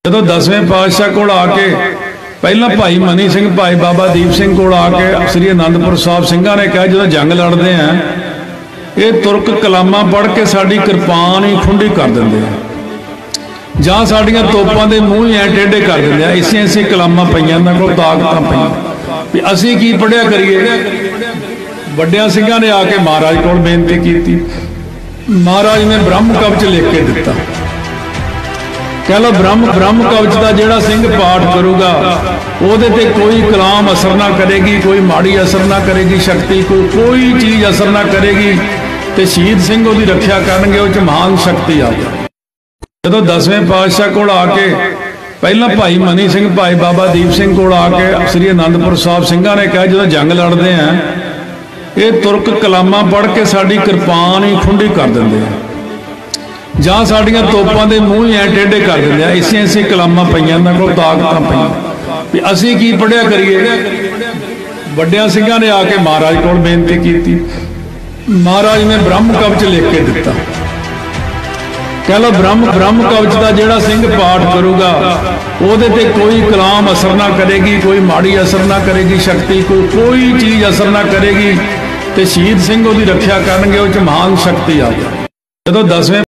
जो 10वें पातशाह को आके पहला भाई मनी सिंह भाई बाबा दीप सिंह को आके श्री आनंदपुर साहब सिंघां ने कहा जो जंग लड़ते हैं ये तुरक कलामा पढ़ के साड़ी किरपान ही खुंडी कर देंगे जां साड़ियां तोपां दे मूँह ही टेढ़े कर देंगे। ऐसी ऐसी कलामा पईयां इन्हां कोल ताकतां पईयां भी असीं की पढ़िया करिए। वड्डियां सिंघां ने आके महाराज कोल बेनती की, महाराज ने ब्रह्म कवच लिख के दिता। कह लो ब्रह्म कवच का जिहड़ा सिंह पाठ करूगा ਉਹਦੇ ते कोई कलाम असर ना करेगी, कोई माड़ी असर ना करेगी, शक्ति कोई चीज़ असर ना करेगी तो शहीद सिंह उसकी रक्षा करनगे, उस महान शक्ति आ जाए। जो 10वें पातशाह को आके पहला भाई मनी सिंह भाई बाबा दीप सिंह को आके श्री आनंदपुर साहब सिंघां ने कहा जो जंग लड़ते हैं ये तुरक कलामा पढ़ के साड़ी किरपान ही खुंडी कर देंगे जां साड़ियां तोपां दे मूँह ही टेढ़े कर देंगे। ऐसी ऐसी कलामा पईयां इन्हां कोल ताकतां पईयां भी असीं की पढ़िया करिए। वड्डियां सिंघां ने आके महाराज कोल बेनती की, महाराज ने ब्रह्म कवच लिख के दिता। कह लो ब्रह्म कवच का जिहड़ा सिंह पाठ करूगा ਉਹਦੇ ते कोई कलाम असर ना करेगी, कोई माड़ी असर ना करेगी, शक्ति कोई चीज़ असर ना करेगी तो शहीद सिंह उसकी रक्षा करनगे, उस महान शक्ति आ जाए। जो 10वें